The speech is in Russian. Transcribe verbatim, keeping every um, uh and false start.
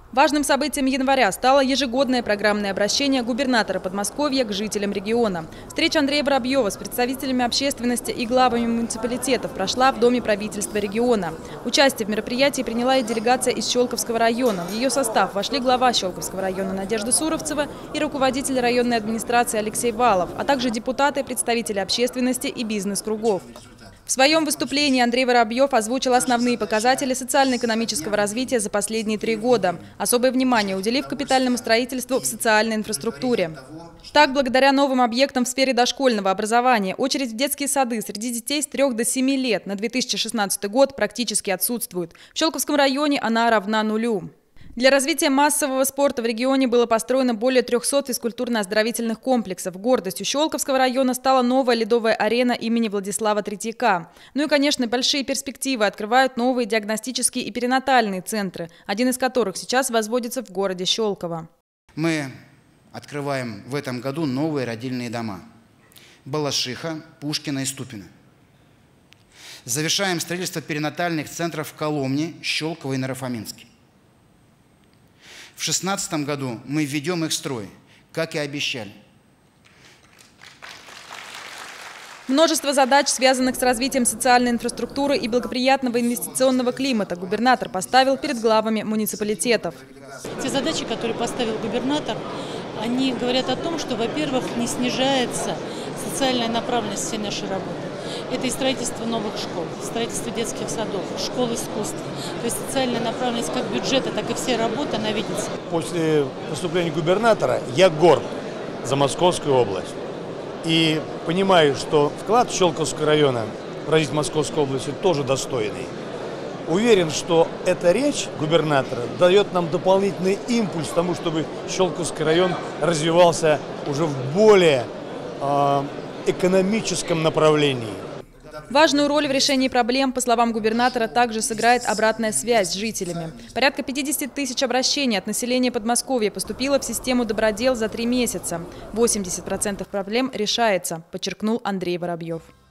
Важным событием января стало ежегодное программное обращение губернатора Подмосковья к жителям региона. Встреча Андрея Воробьева с представителями общественности и главами муниципалитетов прошла в Доме правительства региона. Участие в мероприятии приняла и делегация из Щелковского района. В ее состав вошли глава Щелковского района Надежда Суровцева и руководитель районной администрации Алексей Валов, а также депутаты, представители общественности и бизнес-кругов. В своем выступлении Андрей Воробьев озвучил основные показатели социально-экономического развития за последние три года, особое внимание уделив капитальному строительству в социальной инфраструктуре. Так, благодаря новым объектам в сфере дошкольного образования, очередь в детские сады среди детей с трёх до семи лет на две тысячи шестнадцатый год практически отсутствует. В Щелковском районе она равна нулю. Для развития массового спорта в регионе было построено более трёхсот физкультурно-оздоровительных комплексов. Гордостью Щелковского района стала новая ледовая арена имени Владислава Третьяка. Ну и, конечно, большие перспективы открывают новые диагностические и перинатальные центры, один из которых сейчас возводится в городе Щелково. Мы открываем в этом году новые родильные дома – Балашиха, Пушкина и Ступино. Завершаем строительство перинатальных центров в Коломне, Щелково и Наро-Фоминске. В две тысячи шестнадцатом году мы введем их в строй, как и обещали. Множество задач, связанных с развитием социальной инфраструктуры и благоприятного инвестиционного климата, губернатор поставил перед главами муниципалитетов. Те задачи, которые поставил губернатор, они говорят о том, что, во-первых, не снижается социальная направленность всей нашей работы. Это и строительство новых школ, строительство детских садов, школ искусств. То есть социальная направленность как бюджета, так и всей работы, она видится. После выступления губернатора я горд за Московскую область. И понимаю, что вклад Щелковского района в развитие Московской области тоже достойный. Уверен, что эта речь губернатора дает нам дополнительный импульс тому, чтобы Щелковский район развивался уже в более э, экономическом направлении. Важную роль в решении проблем, по словам губернатора, также сыграет обратная связь с жителями. Порядка пятидесяти тысяч обращений от населения Подмосковья поступило в систему «Добродел» за три месяца. восемьдесят процентов проблем решается, подчеркнул Андрей Воробьев.